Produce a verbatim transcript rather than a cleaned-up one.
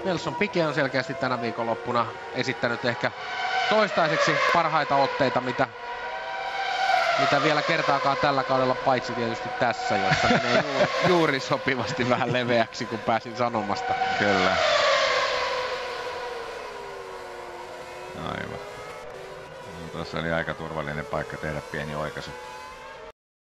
Nelson Piquet on selkeästi tänä viikonloppuna esittänyt ehkä toistaiseksi parhaita otteita, mitä, mitä vielä kertaakaan tällä kaudella, paitsi tietysti tässä, jossa menee juuri, juuri sopivasti vähän leveäksi, kun pääsin sanomasta. Kyllä. Aivan. No, tuossa oli aika turvallinen paikka tehdä pieni oikaisu.